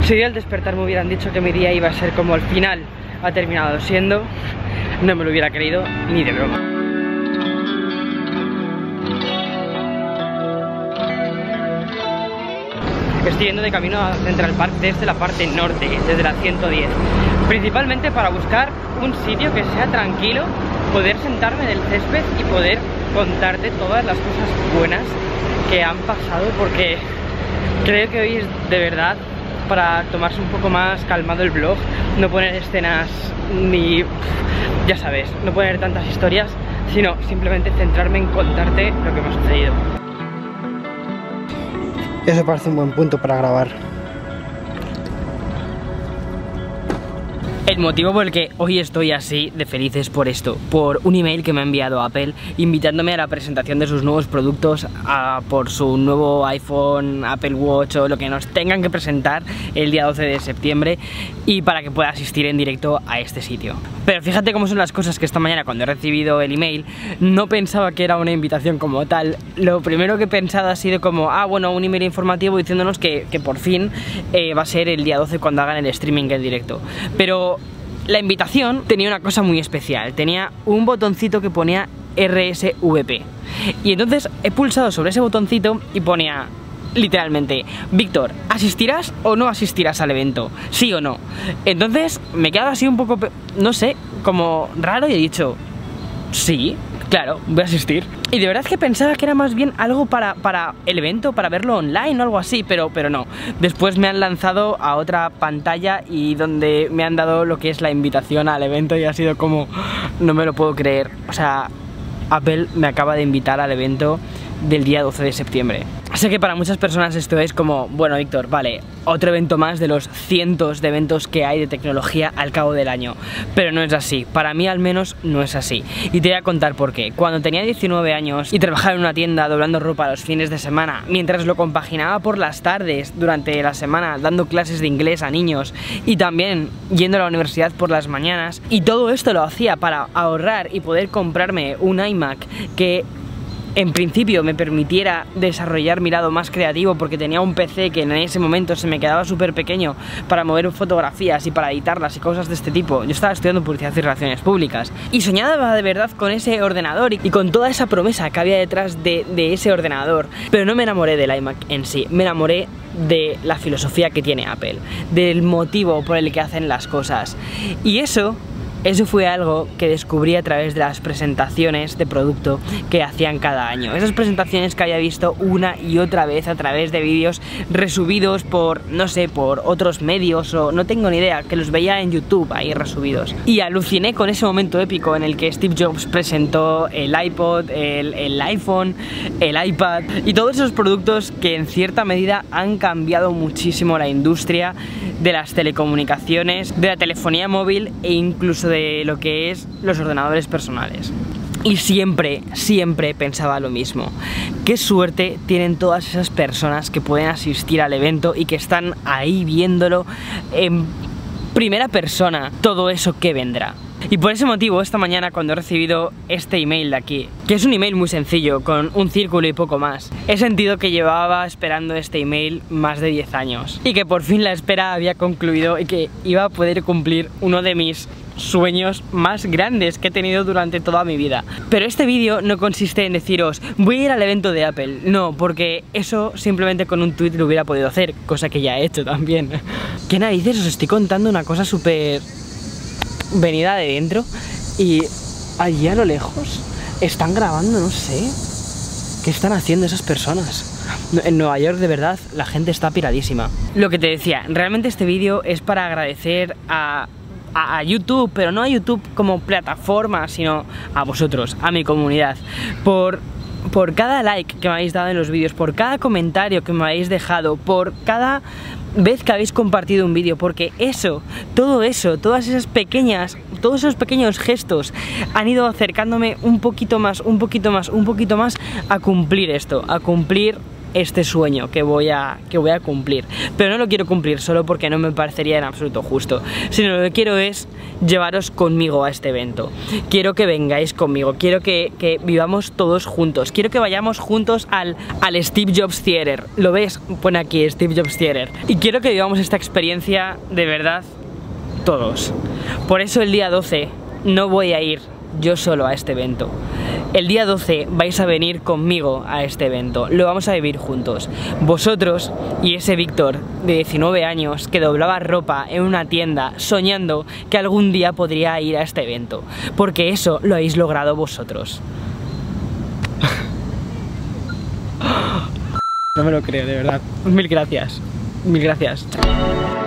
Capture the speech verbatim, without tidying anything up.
Si al despertar me hubieran dicho que mi día iba a ser como el final ha terminado siendo, no me lo hubiera creído ni de broma. Estoy yendo de camino a Central Park desde la parte norte, desde la ciento diez, principalmente para buscar un sitio que sea tranquilo, poder sentarme en el césped y poder contarte todas las cosas buenas que han pasado, porque creo que hoy es de verdad para tomarse un poco más calmado el vlog, no poner escenas ni, ya sabes, no poner tantas historias, sino simplemente centrarme en contarte lo que me ha sucedido. Eso parece un buen punto para grabar. El motivo por el que hoy estoy así de feliz es por esto, por un email que me ha enviado Apple invitándome a la presentación de sus nuevos productos, a por su nuevo iPhone, Apple Watch o lo que nos tengan que presentar el día doce de septiembre, y para que pueda asistir en directo a este sitio. Pero fíjate cómo son las cosas, que esta mañana cuando he recibido el email no pensaba que era una invitación como tal. Lo primero que he pensado ha sido como, ah bueno, un email informativo diciéndonos que, que por fin eh, va a ser el día doce cuando hagan el streaming en directo. Pero la invitación tenía una cosa muy especial, tenía un botoncito que ponía R S V P, y entonces he pulsado sobre ese botoncito y ponía literalmente: Víctor, ¿asistirás o no asistirás al evento? ¿Sí o no? Entonces me he quedado así un poco, no sé, como raro, y he dicho sí, claro, voy a asistir. Y de verdad que pensaba que era más bien algo para, para el evento, para verlo online o algo así, pero, pero no. Después me han lanzado a otra pantalla y donde me han dado lo que es la invitación al evento, y ha sido como, no me lo puedo creer. O sea, Apple me acaba de invitar al evento del día doce de septiembre. Sé que para muchas personas esto es como, bueno, Víctor, vale, otro evento más de los cientos de eventos que hay de tecnología al cabo del año, pero no es así, para mí al menos no es así, y te voy a contar por qué. Cuando tenía diecinueve años y trabajaba en una tienda doblando ropa los fines de semana, mientras lo compaginaba por las tardes durante la semana dando clases de inglés a niños y también yendo a la universidad por las mañanas, y todo esto lo hacía para ahorrar y poder comprarme un iMac que en principio me permitiera desarrollar mi lado más creativo, porque tenía un P C que en ese momento se me quedaba súper pequeño para mover fotografías y para editarlas y cosas de este tipo. Yo estaba estudiando publicidad y relaciones públicas y soñaba de verdad con ese ordenador y con toda esa promesa que había detrás de, de ese ordenador, pero no me enamoré del iMac en sí, me enamoré de la filosofía que tiene Apple, del motivo por el que hacen las cosas, y eso Eso fue algo que descubrí a través de las presentaciones de producto que hacían cada año. Esas presentaciones que había visto una y otra vez a través de vídeos resubidos por, no sé, por otros medios, o no tengo ni idea, que los veía en YouTube ahí resubidos. Y aluciné con ese momento épico en el que Steve Jobs presentó el iPod, el, el iPhone, el iPad y todos esos productos que en cierta medida han cambiado muchísimo la industria de las telecomunicaciones, de la telefonía móvil e incluso de lo que es los ordenadores personales. Y siempre, siempre pensaba lo mismo. Qué suerte tienen todas esas personas que pueden asistir al evento y que están ahí viéndolo en primera persona, todo eso que vendrá. Y por ese motivo, esta mañana cuando he recibido este email de aquí, que es un email muy sencillo, con un círculo y poco más, he sentido que llevaba esperando este email más de diez años y que por fin la espera había concluido y que iba a poder cumplir uno de mis sueños más grandes que he tenido durante toda mi vida. Pero este vídeo no consiste en deciros voy a ir al evento de Apple, no, porque eso simplemente con un tweet lo hubiera podido hacer, cosa que ya he hecho también. ¿Qué narices? Os estoy contando una cosa súper venida de dentro, y allí a lo lejos están grabando, no sé qué están haciendo esas personas. En Nueva York de verdad la gente está piradísima. Lo que te decía, realmente este vídeo es para agradecer a A, a YouTube, pero no a YouTube como plataforma, sino a vosotros, a mi comunidad, por, por cada like que me habéis dado en los vídeos, por cada comentario que me habéis dejado, por cada vez que habéis compartido un vídeo, porque eso, todo eso, todas esas pequeñas, todos esos pequeños gestos han ido acercándome un poquito más, un poquito más, un poquito más a cumplir esto, a cumplir este sueño que voy a, que voy a cumplir. Pero no lo quiero cumplir solo porque no me parecería en absoluto justo, sino lo que quiero es llevaros conmigo a este evento. Quiero que vengáis conmigo, quiero que, que vivamos todos juntos, quiero que vayamos juntos al, al Steve Jobs Theater. ¿Lo ves? Pone aquí Steve Jobs Theater. Y quiero que vivamos esta experiencia de verdad todos. Por eso el día doce no voy a ir yo solo a este evento. El día doce vais a venir conmigo a este evento, lo vamos a vivir juntos. Vosotros y ese Víctor de diecinueve años que doblaba ropa en una tienda soñando que algún día podría ir a este evento, porque eso lo habéis logrado vosotros. No me lo creo, de verdad. Mil gracias. Mil gracias.